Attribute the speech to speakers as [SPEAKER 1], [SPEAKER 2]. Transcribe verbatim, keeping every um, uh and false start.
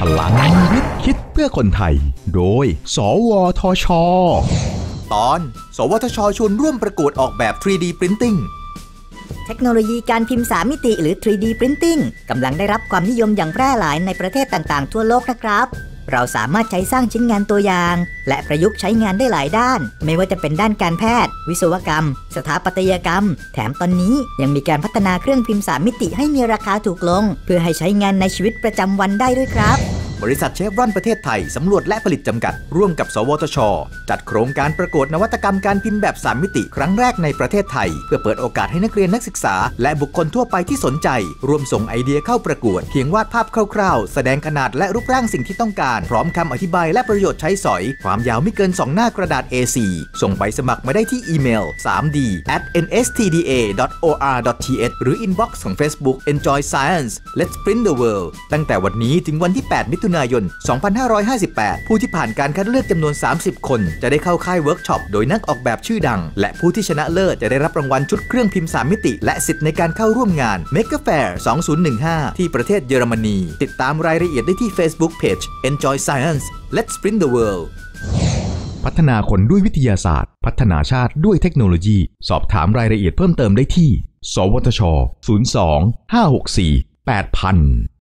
[SPEAKER 1] พลังวิทย์คิดเพื่อคนไทยโดยสวทช.
[SPEAKER 2] ตอนสวทช.ชวนร่วมประกวดออกแบบ ทรี ดี Printing
[SPEAKER 3] เทคโนโลยีการพิมพ์สามมิติหรือ ทรี ดี Printing กำลังได้รับความนิยมอย่างแพร่หลายในประเทศต่างๆทั่วโลกนะครับเราสามารถใช้สร้างชิ้นงานตัวอย่างและประยุกต์ใช้งานได้หลายด้านไม่ว่าจะเป็นด้านการแพทย์วิศวกรรมสถาปัตยกรรมแถมตอนนี้ยังมีการพัฒนาเครื่องพิมพ์สามมิติให้มีราคาถูกลงเพื่อให้ใช้งานในชีวิตประจำวันได้ด้วยครับ
[SPEAKER 2] บริษัทเชฟรอนประเทศไทยสำรวจและผลิตจำกัดร่วมกับสวทช.จัดโครงการประกวดนวัตกรรมการพิมพ์แบบสามมิติครั้งแรกในประเทศไทยเพื่อเปิดโอกาสให้นักเรียนนักศึกษาและบุคคลทั่วไปที่สนใจร่วมส่งไอเดียเข้าประกวดเพียงวาดภาพคร่าวๆแสดงขนาดและรูปร่างสิ่งที่ต้องการพร้อมคำอธิบายและประโยชน์ใช้สอยความยาวไม่เกินสองหน้ากระดาษ เอ โฟร์ ส่งใบสมัครมาได้ที่อีเมล ทรี ดี แอท เอ็น เอส ที ดี เอ ดอท โอ อาร์ ดอท ที เอช หรือ inbox ของ Facebook Enjoy Science Let's Print the World ตั้งแต่วันนี้ถึงวันที่แปดมิถุนายนสองพันห้าร้อยห้าสิบแปดผู้ที่ผ่านการคัดเลือกจำนวนสามสิบคนจะได้เข้าค่ายเวิร์กช็อปโดยนักออกแบบชื่อดังและผู้ที่ชนะเลิศจะได้รับรางวัลชุดเครื่องพิมพ์สามมิติและสิทธิ์ในการเข้าร่วมงาน Maker Faire สองพันสิบห้าที่ประเทศเยอรมนีติดตามรายละเอียดได้ที่ Facebook Page Enjoy Science Let's Print the World
[SPEAKER 1] พัฒนาคนด้วยวิทยาศาสตร์พัฒนาชาติด้วยเทคโนโลยีสอบถามรายละเอียดเพิ่มเติมได้ที่สวทช ศูนย์ สอง ห้า หก สี่ แปด ศูนย์ ศูนย์